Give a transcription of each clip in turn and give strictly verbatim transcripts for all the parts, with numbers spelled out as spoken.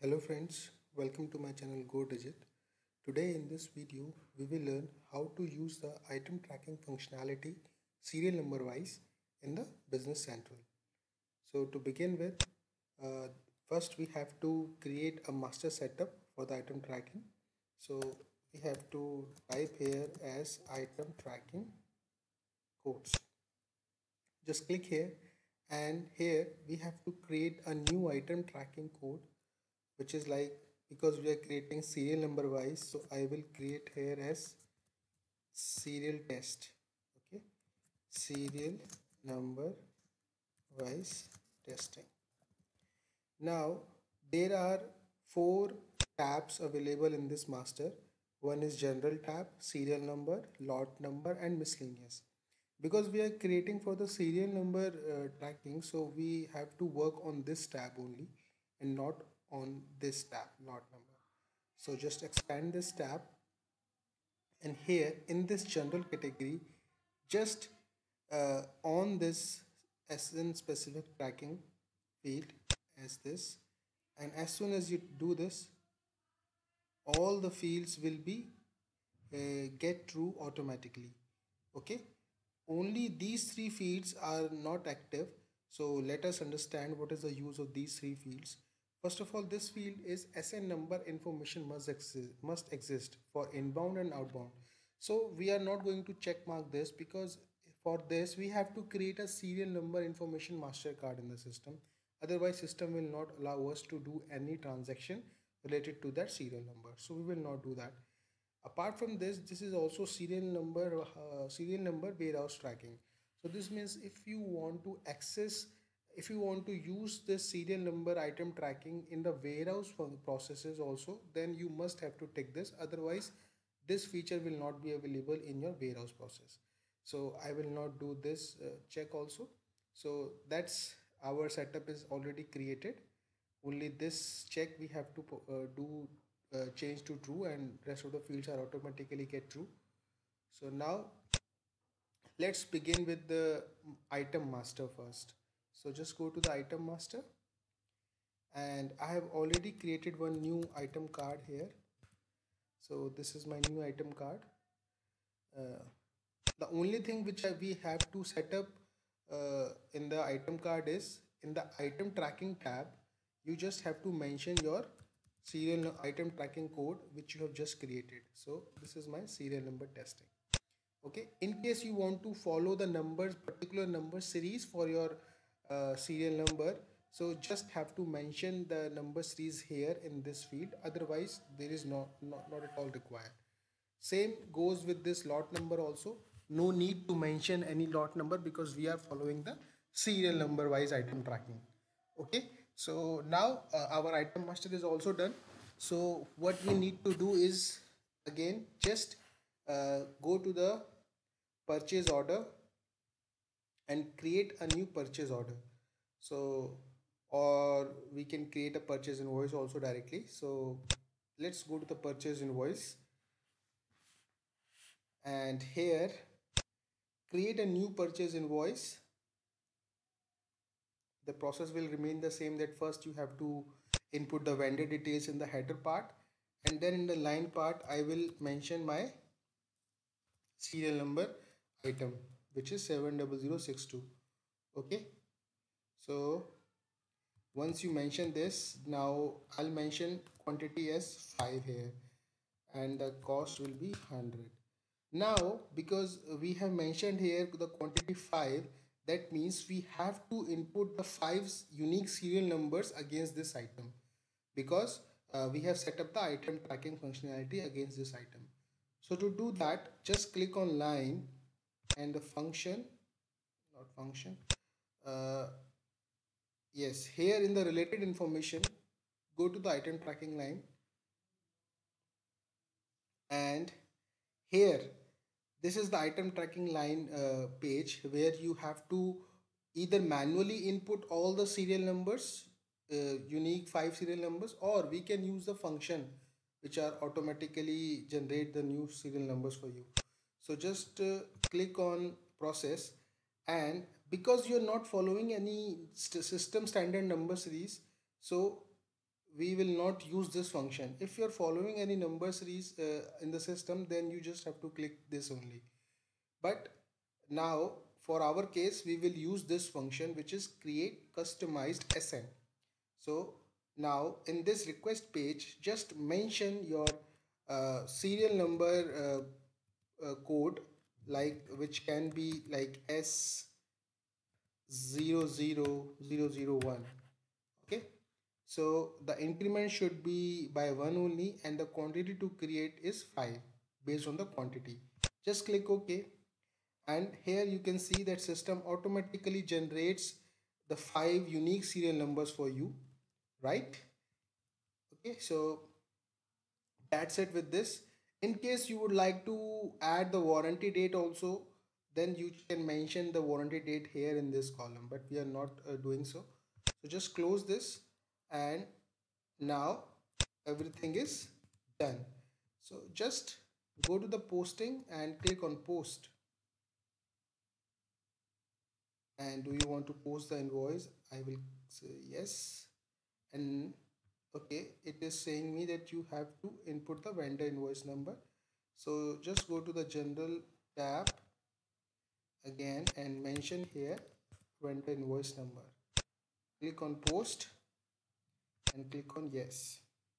Hello friends, welcome to my channel GoDigit. Today in this video, we will learn how to use the item tracking functionality serial number wise in the Business Central. So to begin with, uh, first we have to create a master setup for the item tracking. So we have to type here as item tracking codes. Just click here, and here we have to create a new item tracking code, which is like, because we are creating serial number wise, so I will create here as serial test. Okay, serial number wise testing. Now there are four tabs available in this master. One is general tab, serial number, lot number, and miscellaneous. Because we are creating for the serial number uh, tracking, so we have to work on this tab only and not on this tab, lot number. So just expand this tab, and here in this general category, just uh, on this S N specific tracking field as this, and as soon as you do this, all the fields will be uh, get true automatically. Okay, only these three fields are not active. So let us understand what is the use of these three fields. First of all, this field is S N number information must exist, must exist for inbound and outbound. So we are not going to check mark this, because for this we have to create a serial number information master card in the system. Otherwise system will not allow us to do any transaction related to that serial number. So we will not do that. Apart from this, this is also serial number uh, serial number warehouse tracking. So this means if you want to access, if you want to use this serial number item tracking in the warehouse processes also, then you must have to take this. Otherwise this feature will not be available in your warehouse process. So I will not do this uh, check also. So that's, our setup is already created. Only this check we have to uh, do uh, change to true, and rest of the fields are automatically get true. So now let's begin with the item master first. So just go to the item master, and I have already created one new item card here. So this is my new item card. Uh, the only thing which we have to set up uh, in the item card is in the item tracking tab. You just have to mention your serial item tracking code which you have just created. So this is my serial number testing. Okay, in case you want to follow the numbers, particular number series for your uh, serial number, so just have to mention the number series here in this field. Otherwise there is not, not, not at all required. Same goes with this lot number also. No need to mention any lot number because we are following the serial number wise item tracking. Okay, so now uh, our item master is also done. So what we need to do is, again, just uh, go to the purchase order and create a new purchase order. So, or we can create a purchase invoice also directly. So let's go to the purchase invoice, and here create a new purchase invoice. The process will remain the same, that first you have to input the vendor details in the header part, and then in the line part I will mention my serial number item, which is seven zero zero six two. Okay, so once you mention this, now I'll mention quantity as five here, and the cost will be one hundred. Now because we have mentioned here the quantity five, that means we have to input the five unique serial numbers against this item, because uh, we have set up the item tracking functionality against this item. So to do that, just click on line and the function, not function, uh, yes, here in the related information, go to the item tracking line, and here this is the item tracking line uh, page where you have to either manually input all the serial numbers, uh, unique five serial numbers, or we can use the function which are automatically generate the new serial numbers for you. So just uh, click on process, and because you're not following any st system standard number series, so we will not use this function. If you're following any number series uh, in the system, then you just have to click this only. But now for our case, we will use this function, which is create customized S N. So now in this request page, just mention your uh, serial number uh, uh, code, like which can be like S zero zero zero zero one. Okay, so the increment should be by one only, and the quantity to create is five based on the quantity. Just click OK, and here you can see that system automatically generates the five unique serial numbers for you, right? Okay, so that's it with this. In case you would like to add the warranty date also, then you can mention the warranty date here in this column, but we are not uh, doing so. So just close this, and now everything is done. So just go to the posting and click on post. And do you want to post the invoice? I will say yes. And okay, it is saying me that you have to input the vendor invoice number. So just go to the general tab again and mention here vendor invoice number. Click on post and click on yes.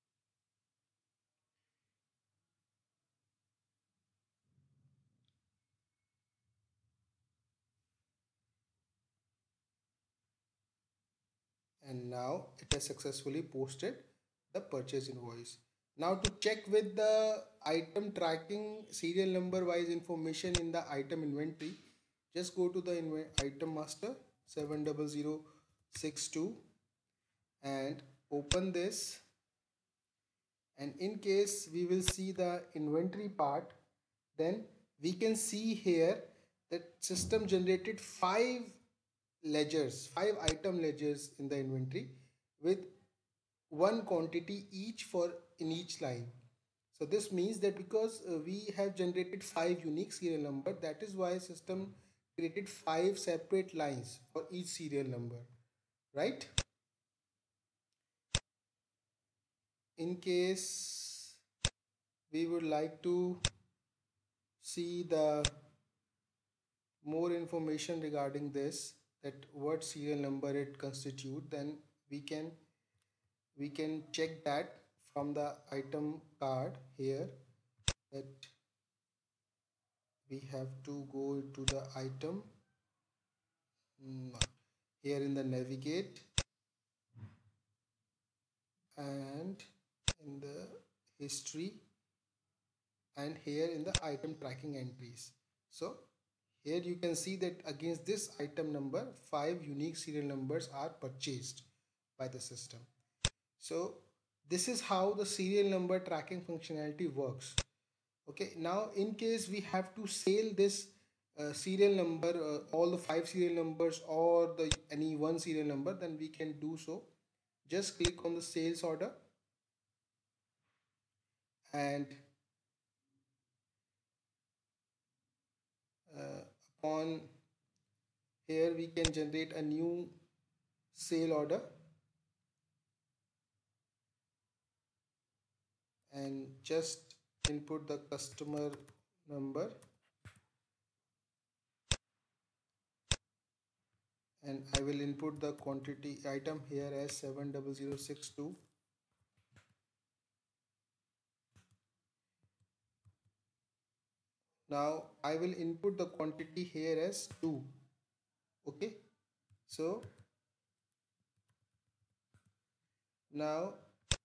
And now it has successfully posted the purchase invoice. Now to check with the item tracking serial number wise information in the item inventory, just go to the item master seven zero zero six two and open this, and in case we will see the inventory part, then we can see here that system generated five ledgers, five item ledgers in the inventory with one quantity each for in each line. So this means that because uh, we have generated five unique serial number, that is why system created five separate lines for each serial number, right? In case we would like to see the more information regarding this, that what serial number it constitute, then we can we can check that from the item card here, that we have to go to the item here in the navigate and in the history and here in the item tracking entries. So here you can see that against this item number, five unique serial numbers are purchased by the system. So this is how the serial number tracking functionality works. Okay, now in case we have to sell this uh, serial number, uh, all the five serial numbers or the any one serial number, then we can do so. Just click on the sales order, and uh, upon here we can generate a new sale order, and just input the customer number, and I will input the quantity item here as seven zero zero six two. Now I will input the quantity here as two. Okay, so now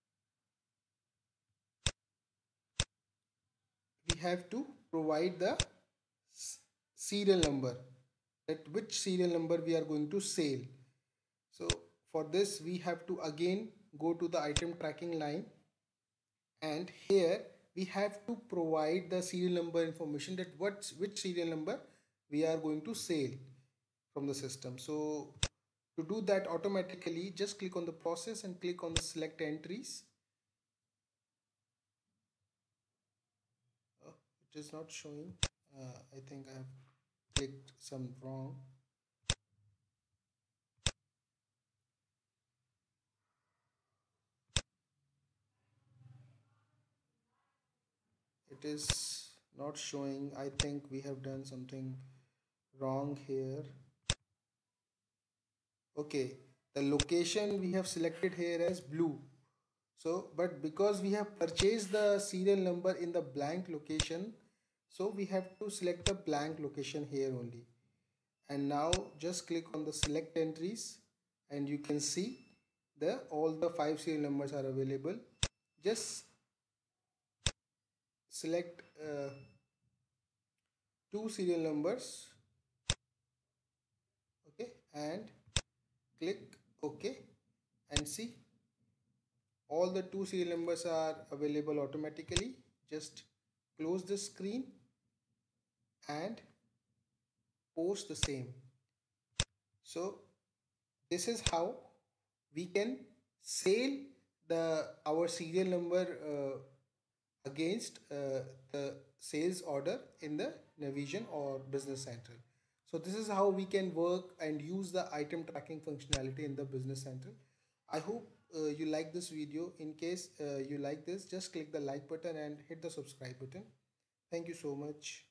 we have to provide the serial number, that which serial number we are going to sell. So for this we have to again go to the item tracking line, and here we have to provide the serial number information, that what which serial number we are going to sell from the system. So to do that automatically, just click on the process and click on the select entries. Oh, it is not showing. uh, I think I have clicked some wrong. it is not showing. I think we have done something wrong here. Okay, the location we have selected here as blue. So, but because we have purchased the serial number in the blank location, so we have to select the blank location here only. And now just click on the select entries and you can see the all the five serial numbers are available. Just select uh, two serial numbers, okay, and click OK and see all the two serial numbers are available automatically. Just close the screen and post the same. So this is how we can sell the our serial number uh, against uh, the sales order in the Navision or Business Central. So this is how we can work and use the item tracking functionality in the Business Central. I hope uh, you like this video. In case uh, you like this, just click the like button and hit the subscribe button. Thank you so much.